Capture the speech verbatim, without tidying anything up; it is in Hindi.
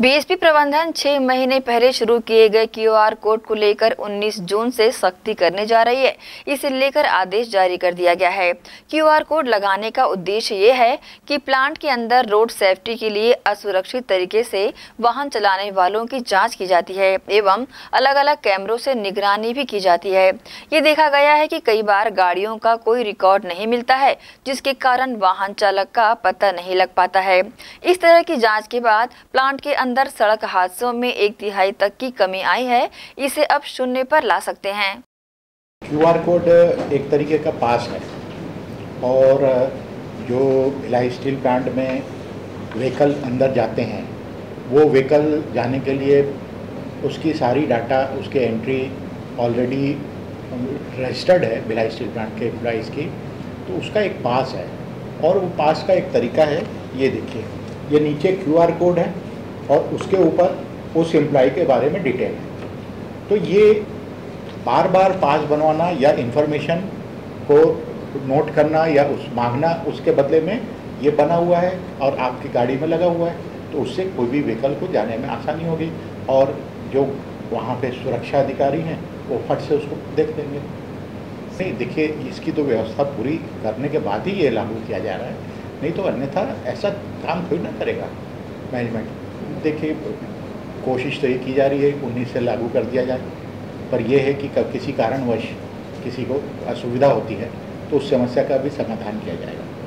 बीएसपी प्रबंधन छह महीने पहले शुरू किए गए क्यूआर कोड को लेकर उन्नीस जून से सख्ती करने जा रही है। इसे लेकर आदेश जारी कर दिया गया है। क्यूआर कोड लगाने का उद्देश्य ये है कि प्लांट के अंदर रोड सेफ्टी के लिए असुरक्षित तरीके से वाहन चलाने वालों की जांच की जाती है एवं अलग अलग कैमरों से निगरानी भी की जाती है। ये देखा गया है कि कई बार गाड़ियों का कोई रिकॉर्ड नहीं मिलता है, जिसके कारण वाहन चालक का पता नहीं लग पाता है। इस तरह की जाँच के बाद प्लांट के अंदर सड़क हादसों में एक तिहाई तक की कमी आई है। इसे अब शून्य पर ला सकते हैं। क्यूआर कोड एक तरीके का पास है और जो भिलाई स्टील प्लांट में व्हीकल अंदर जाते हैं वो व्हीकल जाने के लिए उसकी सारी डाटा, उसके एंट्री ऑलरेडी रजिस्टर्ड है भिलाई स्टील प्लांट के एम्प्लॉइज़ की, तो उसका एक पास है और वो पास का एक तरीका है। ये देखिए, ये नीचे क्यूआर कोड है और उसके ऊपर उस एम्प्लॉय के बारे में डिटेल है। तो ये बार बार पास बनवाना या इन्फॉर्मेशन को नोट करना या उस मांगना, उसके बदले में ये बना हुआ है और आपकी गाड़ी में लगा हुआ है, तो उससे कोई भी व्हीकल को जाने में आसानी होगी और जो वहाँ पे सुरक्षा अधिकारी हैं वो फट से उसको देख लेंगे। नहीं, देखिए, इसकी तो व्यवस्था पूरी करने के बाद ही ये लागू किया जा रहा है, नहीं तो अन्यथा ऐसा काम कोई ना करेगा मैनेजमेंट। देखिए, कोशिश तो ये की जा रही है उन्नीस से लागू कर दिया जाए, पर यह है कि कब किसी कारणवश किसी को असुविधा होती है तो उस समस्या का भी समाधान किया जाएगा।